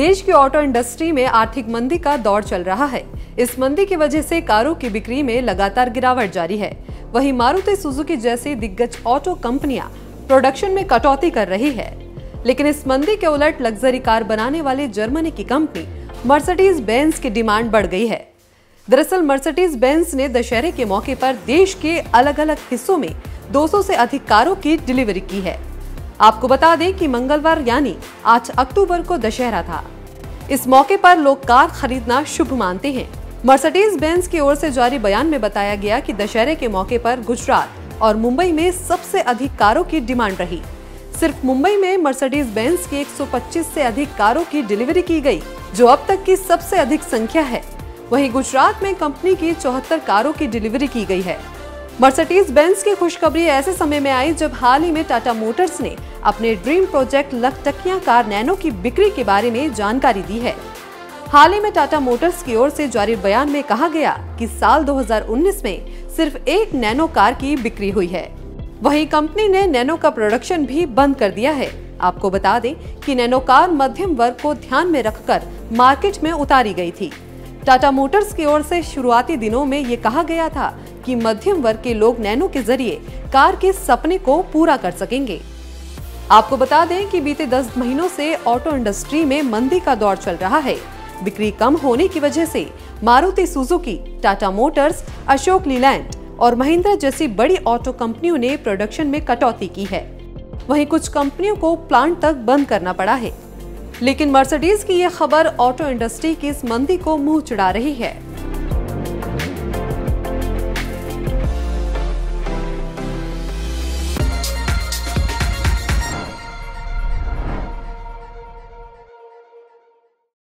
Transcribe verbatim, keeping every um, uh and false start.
देश की auto industry में आर्थिक मंदी का दौर चल रहा है। इस मंदी की वजह से कारों की बिक्री में लगातार गिरावट जारी है। वहीं मारुति सुजुकी जैसी दिग्गज ऑटो कंपनियां प्रोडक्शन में कटौती कर रही है। लेकिन इस मंदी के उलट लग्जरी कार बनाने वाली जर्मनी की कंपनी मर्सिडीज बेंज की डिमांड बढ़ गई है। दरअसल मर्सिडीज बेंज ने दशहरे के मौके पर देश के अलग अलग हिस्सों में दो सौ से अधिक कारों की डिलीवरी की है। आपको बता दें कि मंगलवार यानी आठ अक्टूबर को दशहरा था। इस मौके पर लोग कार खरीदना शुभ मानते हैं। मर्सिडीज बेंज की ओर से जारी बयान में बताया गया कि दशहरे के मौके पर गुजरात और मुंबई में सबसे अधिक कारों की डिमांड रही। सिर्फ मुंबई में मर्सिडीज बेंज की एक सौ पच्चीस से अधिक कारों की डिलीवरी की गई, जो अब तक की सबसे अधिक संख्या है। वहीं गुजरात में कंपनी की चौहत्तर कारों की डिलीवरी की गई है। मर्सिडीज बेंज की खुशखबरी ऐसे समय में आई जब हाल ही में टाटा मोटर्स ने अपने ड्रीम प्रोजेक्ट लखटकिया कार नैनो की बिक्री के बारे में जानकारी दी है। हाल ही में टाटा मोटर्स की ओर से जारी बयान में कहा गया कि साल दो हज़ार उन्नीस में सिर्फ एक नैनो कार की बिक्री हुई है। वहीं कंपनी ने नैनो का प्रोडक्शन भी बंद कर दिया है। आपको बता दें कि नैनो कार मध्यम वर्ग को ध्यान में रखकर मार्केट में उतारी गई थी। टाटा मोटर्स की ओर से शुरुआती दिनों में ये कहा गया था कि मध्यम वर्ग के लोग नैनो के जरिए कार के सपने को पूरा कर सकेंगे। आपको बता दें कि बीते दस महीनों से ऑटो इंडस्ट्री में मंदी का दौर चल रहा है। बिक्री कम होने की वजह से Maruti Suzuki, Tata Motors, Ashok Leyland और महिंद्रा जैसी बड़ी ऑटो कंपनियों ने प्रोडक्शन में कटौती की है। वहीं कुछ कंपनियों को प्लांट तक बंद करना पड़ा है। लेकिन मर्सिडीज की यह खबर ऑटो इंडस्ट्री की इस मंदी को मुंह चिढ़ा रही है।